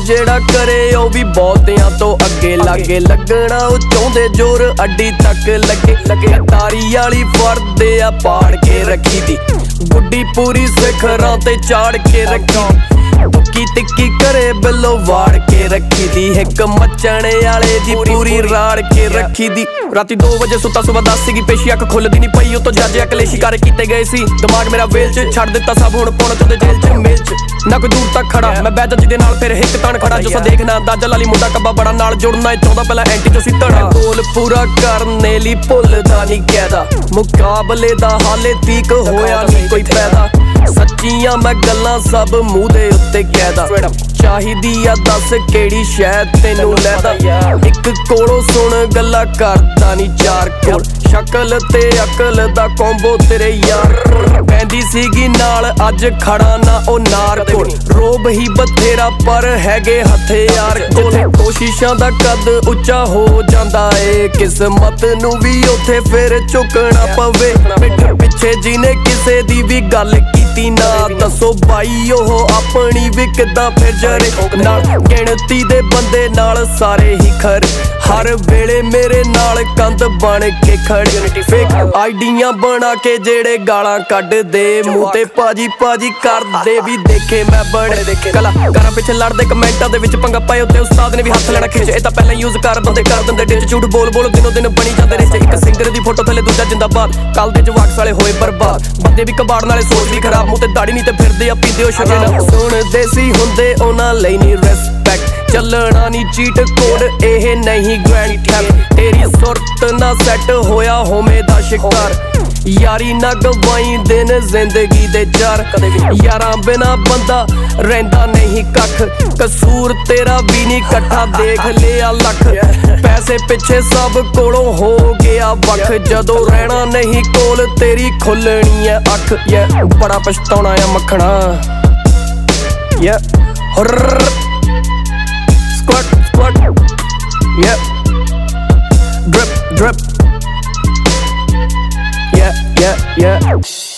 ਜਿਹੜਾ ਕਰੇ ਉਹ ਵੀ ਬਹੁਤਿਆਂ ਤੋਂ ਅੱਗੇ ਲਾਗੇ ਲੱਗਣਾ ਉਹ ਚਾਹੁੰਦੇ ਜ਼ੋਰ ਅੱਡੀ ਤੱਕ ਲੱਗੇ ਤਾਰੀ ਵਾਲੀ ਫਰਦੇ ਆ ਪਾੜ ਕੇ ਰੱਖੀ ਦੀ ਗੁੱਡੀ ਪੂਰੀ ਸਿਖਰਾਂ ਤੇ ਚਾੜ ਕੇ ਰੱਖੀ ਟੁੱਕੀ ਟਿੱਕੀ ਕਰੇ ਬਿੱਲੋ ਵਾੜ ਕੇ ਰੱਖੀ ਦੀ ਇੱਕ ਮੱਚਣ ਵਾਲੇ ਦੀ ਪੂਰੀ ਰਾੜ ਕੇ ਰੱਖੀ ਦੀ ਰਾਤੀ 2 ਵਜੇ ਸੁੱਤਾ ਸੁਬਹ 10 ਸੀਗੀ ਪੇਸ਼ੀ ਅੱਖ ਖੁੱਲਦੀ ਨਹੀਂ ਪਈ ਉਤੋਂ ਜੱਜ ਅਕਲੇ ਸ਼ਿਕਾਰ ਕੀਤੇ ਗਏ ਸੀ ਦਿਮਾਗ ਮੇਰਾ ਵੇਲ ਚ ਛੱਡ ਦਿੱਤਾ ਸਭ ਹੁਣ ਪੌਣ ਤੇ ਜੇਲ੍ਹ ਚ ਮੇਲ ਚ ਨਾ ਕੋਈ ਦੂਰ ਤੱਕ ਖੜਾ ਮੈਂ ਬੈਠਾ ਜਿਹਦੇ ਨਾਲ ਫਿਰ ਇੱਕ ਤਣ ਖੜਾ ਜੋ ਸਾ ਦੇਖਣਾ ਦਾਜਲ ਵਾਲੀ ਮੁੰਡਾ ਕੱਬਾ ਬੜਾ ਨਾਲ ਜੁੜਨਾ ਚਾਹੁੰਦਾ ਪਹਿਲਾਂ ਐਂਟੀ ਜੋ ਸੀ ਧੜਾ ਗੋਲ ਪੂਰਾ ਕਰਨੇ ਲਈ ਭੁੱਲਦਾ ਨਹੀਂ ਕਹਿਦਾ ਮੁਕਾਬਲੇ ਦਾ ਹਾਲੇ ਤੀਕ ਹੋਇਆ ਨਹੀਂ ਕੋਈ ਪੈਦਾ ਸੱਚੀਆਂ ਮੈਂ ਗੱਲਾਂ ਸਭ ਮੂੰਹ ਦੇ ਉੱਤੇ ਕਹਿਦਾ ਚਾਹੀਦੀ ਆ ਦੱਸ ਕਿਹੜੀ ਸ਼ਾਇਦ ਤੈਨੂੰ ਲੈਦਾ ਇੱਕ ਕੋਲੋਂ ਸੁਣ ਗੱਲਾਂ ਕਰਦਾ ਨਹੀਂ ਚਾਰ ਕੋਲ ਸ਼ਕਲ ਤੇ ਅਕਲ ਦਾ ਕੰਬੋ ਤੇਰੇ ਯਾਰ ਕੋਲ ਪੈਂਦੀ ਸੀਗੀ ਨਾਲ ਅੱਜ ਖੜਾ ਨਾ ਉਹ ਨਾਰ ਕੋਲ ਰੋਬ ਹੀ ਬਥੇਰਾ ਪਰ ਹੈਗੇ ਹਥਿਆਰ ਕੋਲ ਕੋਸ਼ਿਸ਼ਾਂ ਦਾ ਕੱਦ ਉੱਚਾ ਹੋ ਜਾਂਦਾ ਏ ਕਿਸਮਤ ਨੂੰ ਵੀ ਉੱਥੇ ਫਿਰ ਝੁਕਣਾ ਪਵੇ ਪਿੱਛੇ ਜਿਹਨੇ ਕਿਸੇ ਦੀ ਵੀ ਗੱਲ ਕੀਤੀ ਨਾ ਦੱਸੋ ਬਾਈ ਉਹ ਆਪਣੀ ਵੀ ਕਿੱਦਾਂ ਫਿਰ ਜਰੇ ਨਾਲ ਗਿਣਤੀ ਦੇ ਬੰਦੇ ਨਾਲ ਸਾਰੇ ਹੀ ਖਰ ਹਰ ਵੇਲੇ ਮੇਰੇ ਨਾਲ ਕੰਧ ਬਣ ਕੇ ਖੜੇ ਫੇਕ ਆਈਡੀਆਂ ਬਣਾ ਕੇ ਜਿਹੜੇ ਗਾਲਾਂ ਕੱਢਦੇ ਮੂੰਹ ਤੇ ਭਾਜੀ ਕਰਦੇ ਵੀ ਦੇਖੇ ਮੈਂ ਬੜੇ ਕਲਾਕਾਰਾਂ ਪਿੱਛੇ ਲੜਦੇ ਕਮੈਂਟਾਂ ਦੇ ਵਿੱਚ ਪੰਗਾ ਪਾਏ ਉੱਤੇ ਉਸਤਾਦ ਨੇ ਵੀ ਹੱਥ ਲੈਣਾ ਖਿੱਚ ਇਹ ਤਾਂ ਪਹਿਲਾਂ ਯੂਜ਼ ਕਰ ਬੰਦੇ ਕਰ ਦਿੰਦੇ ਡਿੱਚ ਝੂਠ ਬੋਲ ਦਿਨੋਂ ਦਿਨ ਬਣੀ ਜਾਂਦੇ ਰਿਸ਼ਤੇ ਇੱਕ ਸਿੰਗਰ ਦੀ ਫੋਟੋ ਥੱਲੇ ਦੂਜਾ ਜਿੰਦਾਬਾਦ ਕੱਲ ਦੇ ਜਵਾਕ ਸਾਲੇ ਹੋਏ ਬਰਬਾਦ ਬੰਦੇ ਵੀ ਕਬਾੜ ਨਾਲੇ ਸੋਚ ਵੀ ਖਰਾਬ ਮੂੰਹ ਤੇ ਦਾੜੀ ਨਹੀਂ ਤੇ ਫਿਰਦੇ ਆ ਪੀਂਦੇ ਉਹ ਸ਼ਰਾਬ ਸੁਣਦੇ ਸੀ ਹੁੰਦੇ ਉਹਨਾਂ ਲਈ ਨਹੀਂ ਰਿਸਪੈਕਟ ਚੱਲਣਾ ਨਹੀਂ ਚੀਟ ਕੋਡ ਇਹ ਨਹੀਂ ਗ੍ਰੈਂਡ ਥੈਫਟ ਤੇਰੀ ਸੁਰਤ ਨਾ ਸੈੱਟ ਹੋਇਆ ਹੋਵੇਂ ਦਾ ਸ਼ਿਕਾਰ ਯਾਰੀ ਨਾ ਗਵਾਈ ਦਿਨ ਜ਼ਿੰਦਗੀ ਦੇ ਚਾਰ ਯਾਰਾਂ ਬਿਨਾ ਬੰਦਾ ਰਹਿੰਦਾ ਨਹੀਂ ਕੱਖ ਕਸੂਰ ਤੇਰਾ ਵੀ ਨਹੀਂ ਇਕੱਠਾ ਦੇਖ ਲਿਆ ਲੱਖ ਪੈਸੇ ਪਿੱਛੇ ਸਭ ਕੋਲੋਂ ਹੋ ਗਿਆ ਵੱਖ ਜਦੋਂ ਰਹਿਣਾ ਨਹੀਂ ਕੋਲ ਤੇਰੀ ਖੁੱਲਣੀ ਐ ਅੱਖ ਬੜਾ ਪਛਤਾਉਣਾ ਆ ਮੱਖਣਾ squat drip yeah